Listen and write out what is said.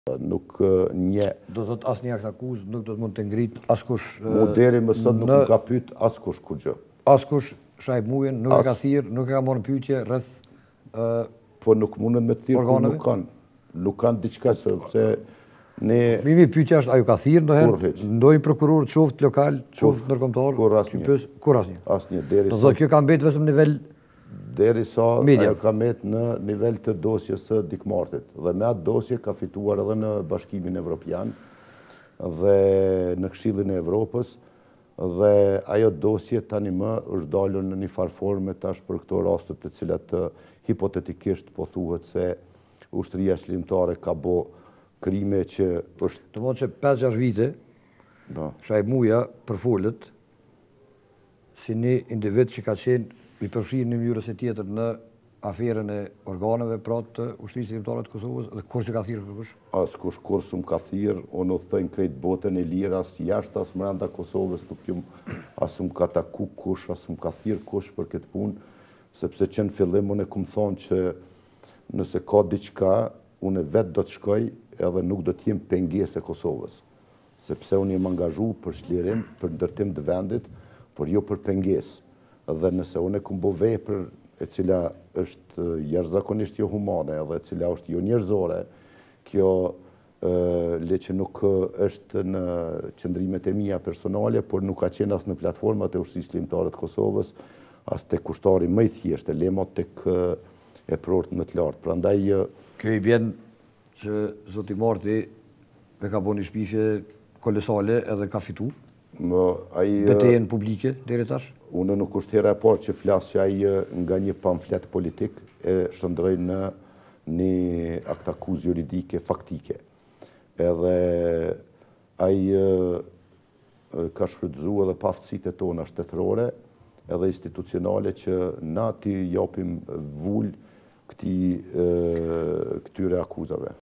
Nuk një... Do thot asë një akt akuzë nuk do të mund të ngrit askush... Mu deri më sot nuk më ka pyet askush kur gjë. Askush Shajb Mujen nuk e ka thirrë, nuk e ka marrë pyetje rreth... Po nuk mundën me thirrë kur nuk kanë. Nuk kanë diçka sepse ne... Mimi, pyetja është, a ju ka thirrë ndonjëherë? Ndonjë prokuror, qoftë lokal, qoftë ndërkombëtar? Kur asnjë. Kur asnjë. Asnjë deri do thotë kjo ka mbetë vetëm nivel derisa ajo ka mbetë në nivel të dosjes së Dikmartit. Dhe me atë dosje ka fituar edhe në Bashkimin Evropian dhe në Këshillin e Evropës, dhe ajo dosje tani më është dalur në një farë forme tash për këto raste të cilat hipotetikisht po thuhet se ushtria çlimtare ka bë krime që është... Të thotë që 5-6 vite Shajb Muja përfolet si një individ që ka qenë i përfshirë në mënyrë ose tjetër në aferën e organeve pra të ushtrisë çlimtare të Kosovës dhe kur që ka thirrë kërkush? Askush kur s'm ka thirrë, unë u thënë krejt botën e lirë, as jashtë as brenda Kosovës, as m'm ka taku kush, as m'm ka thirrë kush për këtë punë, sepse që në fillim unë kom thonë që nëse ka diçka, unë vetë do të shkoj edhe nuk do të jem pengesë e Kosovës, sepse unë jem angazhu për çlirim, për ndërtim të vendit, por jo për pengesë. Dhe nëse unë e kom bo vepër e cila është jashtëzakonisht jo humane edhe e cila është jo njerëzore, kjo le që nuk është në qëndrimet e mia personale, por nuk ka qenë as në platformat e ushtrisë çlimtare të Kosovës, as tek kushtari më i thjeshtë, lemo tek e prort më të lartë. Prandaj kjo i bjen që zoti Marti me ka bënë një shpifje kolosale edhe ka fitu betejën publike deri tash. Unë nuk është hera e parë që flas që ai nga një pamflet politik e shndroi në një akt akuzë juridike faktike. Edhe ai ka shfrytzuar edhe paftësitë tona shtetërore edhe institucionale që na t'i japim vul këtyre akuzave.